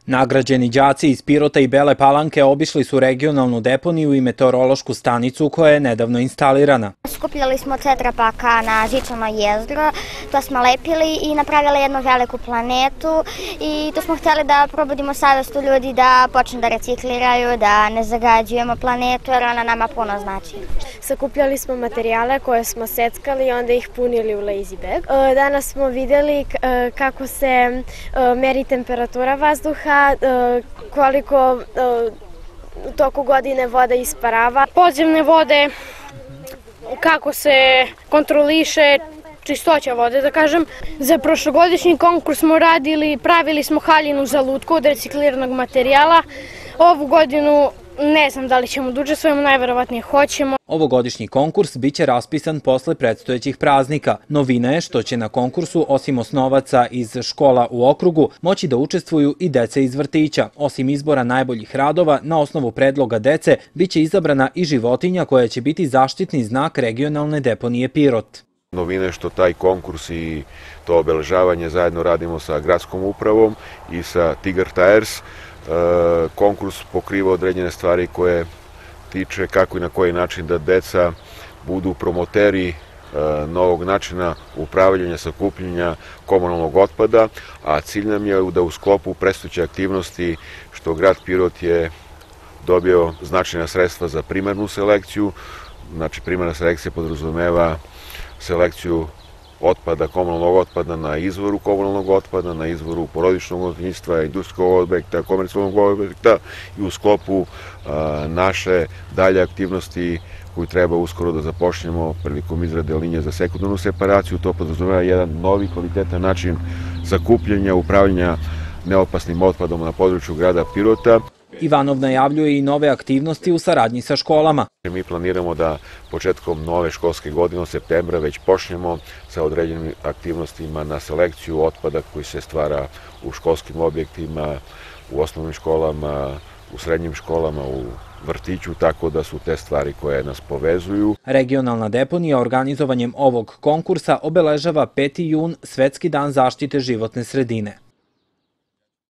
Nagrađeni đaci iz Pirota i Bele Palanke obišli su regionalnu deponiju i meteorološku stanicu koja je nedavno instalirana. Skupljali smo tetrapaka na Žičano jezgro, to smo lepili i napravili jednu veliku planetu i tu smo htjeli da probudimo savest u ljudi da počnu da recikliraju, da ne zagađujemo planetu jer ona nama puno znači. Sakupljali smo materijale koje smo seckali i onda ih punili u lazy bag. Danas smo vidjeli kako se meri temperatura vazduha, koliko u toku godine voda isparava. Podzemne vode, kako se kontroliše čistoća vode, da kažem. Za prošlogodišnji konkurs smo pravili smo haljinu za lutku od recikliranog materijala. Ovu godinu ne znam da li ćemo da učestvujemo, najverovatnije hoćemo. Ovogodišnji konkurs biće raspisan posle predstojećih praznika. Novina je što će na konkursu, osim osnovaca iz škola u okrugu, moći da učestvuju i dece iz vrtića. Osim izbora najboljih radova, na osnovu predloga dece, biće izabrana i životinja koja će biti zaštitni znak regionalne deponije Pirot. Novina je što taj konkurs i to obeležavanje zajedno radimo sa gradskom upravom i sa Tigar Tires. Konkurs pokriva određene stvari koje tiče kako i na koji način da deca budu promoteri novog načina upravljanja, sakupljanja komunalnog otpada, a cilj nam je da u sklopu predstojeće aktivnosti što grad Pirot je dobio značajna sredstva za primarnu selekciju. Znači primarna selekcija podrazumeva selekciju otpada, komunalnog otpada na izvoru komunalnog otpada, na izvoru porodičnog domaćinstva, industrijskog objekta, komercijalnog objekta i u sklopu naše dalje aktivnosti koju treba uskoro da započnemo prilikom izrade linije za sekundarnu separaciju. To podrazumeva jedan novi kvalitetan način sakupljanja, upravljanja neopasnim otpadom na području grada Pirota. Ivanov najavljuje i nove aktivnosti u saradnji sa školama. Mi planiramo da početkom nove školske godine od septembra već počnemo sa određenim aktivnostima na selekciju otpada koji se stvara u školskim objektima, u osnovnim školama, u srednjim školama, u vrtiću, tako da su te stvari koje nas povezuju. Regionalna deponija organizovanjem ovog konkursa obeležava 5. jun, Svetski dan zaštite životne sredine.